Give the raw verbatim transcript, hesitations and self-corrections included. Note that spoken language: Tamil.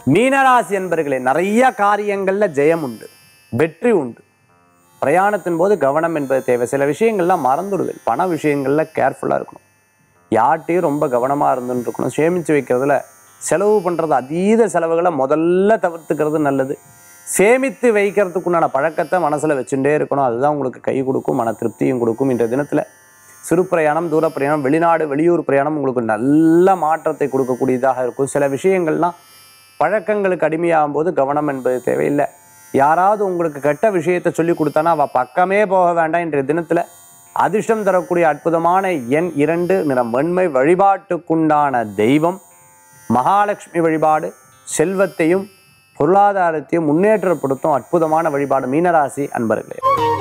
மீனராசி என்பர்களே, நிறைய காரியங்கள்ல ஜெயம் உண்டு, வெற்றி உண்டு. பிரயாணத்தின் போது கவனம் என்பது தேவை. சில விஷயங்கள்லாம் மறந்துடுவேன். பண விஷயங்கள்ல கேர்ஃபுல்லா இருக்கணும். யார்ட்டையும் ரொம்ப கவனமா இருந்துன்னு இருக்கணும். சேமிச்சு வைக்கிறதுல செலவு பண்றது, அதீத செலவுகளை முதல்ல தவிர்த்துக்கிறது நல்லது. சேமித்து வைக்கிறதுக்குண்டான பழக்கத்தை மனசுல வச்சுட்டே இருக்கணும். அதுதான் உங்களுக்கு கை கொடுக்கும், மன திருப்தியும் கொடுக்கும். இன்றைய தினத்துல சிறு பிரயாணம், தூர பிரயாணம், வெளிநாடு வெளியூர் பிரயாணம் உங்களுக்கு நல்ல மாற்றத்தை கொடுக்கக்கூடியதாக இருக்கும். சில விஷயங்கள்லாம் பழக்கங்களுக்கு அடிமையாகும் போது கவனம் என்பது தேவையில்லை. யாராவது உங்களுக்கு கெட்ட விஷயத்தை சொல்லி கொடுத்தானா அவள் பக்கமே போக வேண்டாம். இன்றைய தினத்தில் அதிர்ஷ்டம் தரக்கூடிய அற்புதமான எண் இரண்டு, நிறம் வெண்மை. வழிபாட்டுக்குண்டான தெய்வம் மகாலட்சுமி வழிபாடு. செல்வத்தையும் பொருளாதாரத்தையும் முன்னேற்றப்படுத்தும் அற்புதமான வழிபாடு மீனராசி அன்பர்களே.